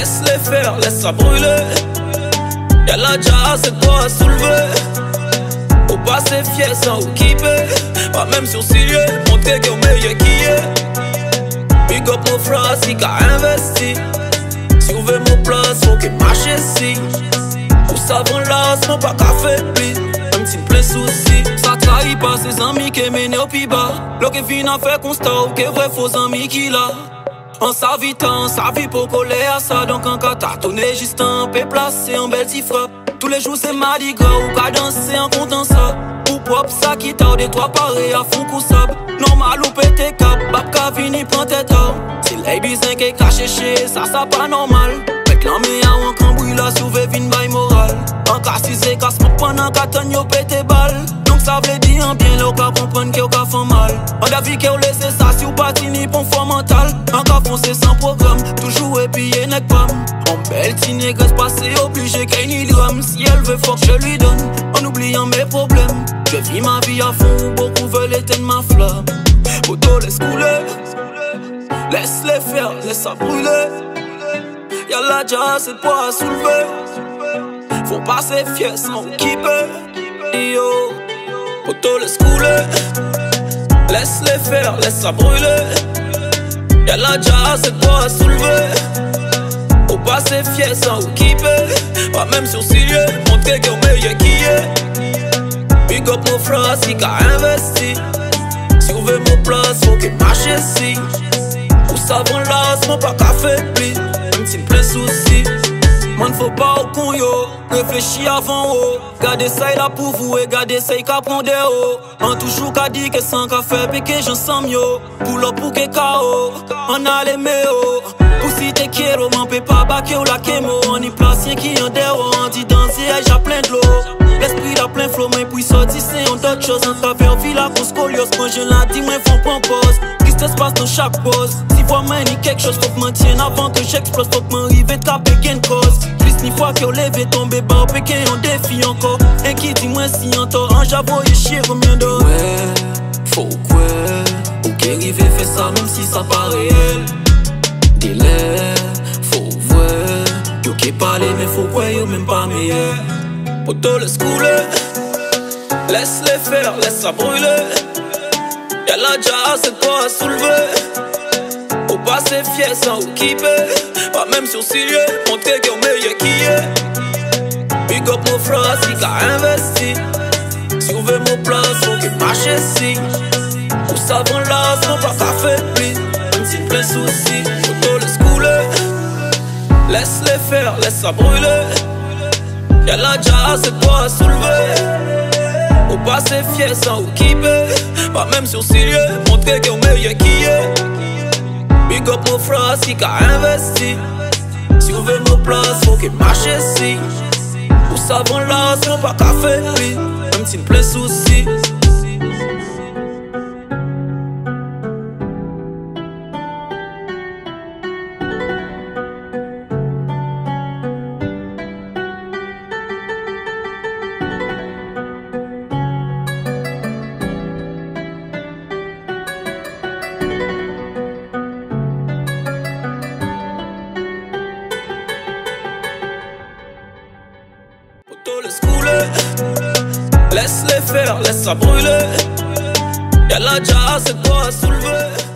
Laisse-les faire, laisse ça brûler. Y'a la jazz, c'est quoi à soulever. Faut pas se fier sans équiper. Pas même sourciller, montrer qu'on meilleur qui est. Big up mon frère, si qu'a investi. Si on veut mon place, faut qu'il marche ici. Tout ça vend lassement, pas qu'à faiblir. Un petit plein souci. Ça trahit pas ses amis qui mènent au plus bas. L'eau qui vient à faire constat ou qui vrai faux amis qu'il a. En sa vie pour coller à ça. Donc en cas t'as tourné juste un peu placé en belle frappe. Tous les jours c'est mardi gras ou qu'à danser en comptant ça. Pour propre ça qui t'a des trois pareils à fond coussable. Normal ou pété cap, bab ka vini prend tête out. Si les bisins qui caché chez ça pas normal. Mec l'emmé à un cambouille la sauvé vin bail moral. En cas si c'est casse pendant qu'à t'en yo pété balle. Donc ça veut dire en bien là ou qu'à comprendre que ou qu'à fait mal. On a vu que ou laissé ça si ou patini pour fort mental. En cas foncé sans programme, toujours épillé n'est pas. En belle ti négresse passé obligé qu'elle n'y drame. Si elle veut fort je lui donne, en oubliant mes problèmes. Je vis ma vie à fond, beaucoup veulent éteindre ma flamme. Poto laisse couler, laisse-les faire, laisse ça brûler. Y'a la jazz, c'est pas à soulever. Faut pas se fier sans équiper. Yo, poto laisse couler, laisse-les faire, laisse ça brûler. Y'a la jazz, c'est pas à soulever. Faut pas se fier sans équiper. Pas même sourciller, montrer qu'on meilleur qui est. Big up mon frère, si qu'a investi. Si on veut mon place, faut qu'il marche ici. Tout ça vend lassement, pas qu'à faiblir. Un petit plein souci. Man faut pas au con yo, réfléchis avant haut. Gardez ça là pour vous et gardez ça qu'à prendre haut. On toujours qu'à dire que sans qu'à faire et que j'en sens mieux. Pour l'eau pour que KO, on a les méos. Pour si t'es quiero, m'en peut pas baquer ou la kémo. On y place qui en déro, on dit danser, j'ai plein de l'eau. L'esprit a plein flow, mais puis sorti c'est en d'autres choses. En travers vie la cause scoliose, quand je la dis, moi font pompose. Qu'est-ce qui se passe dans chaque pause? Si fois moi ni quelque chose, faut que m'en tienne avant que j'explose. Faut que m'arrive et taper gain cause. Plus ni fois que levé tomber bas, pékin on défie encore. Et qui dit moi si en tort, en j'avoue et chier combien d'heures. Ouais, faut quoi? Ou qui arrive et fait ça même si ça pas réel. Délai, faut voir. Yo qui parle mais faut quoi, yo même pas meilleur. Poto laisse couler, laisse-les faire, laisse ça brûler. Y'a la jazz, c'est pas à soulever. Faut pas se fier sans équiper. Pas même sourciller, montrer qu'on meilleur qui est. Big up mon frère, si qu'a investi. Si on veut mon place, faut qu'il marche ici. Tout ça vend lassement, pas qu'à faiblir. Un petit plein souci, poto laisse couler. Laisse-les faire, laisse ça brûler. Y'a la jazz, c'est pas à soulever. Faut pas se fier sans équiper. Pas même sourciller, montrer qu'on meilleur qui est. Big up mon frère, si qu'a investi. Si on veut mon place, faut qu'il marche ici. Tout ça vend lassement, pas qu'à faiblir. Un petit plein souci. Laisse couler, laisse-les faire, laisse ça brûler. Y'a la jazz, c'est pas à soulever.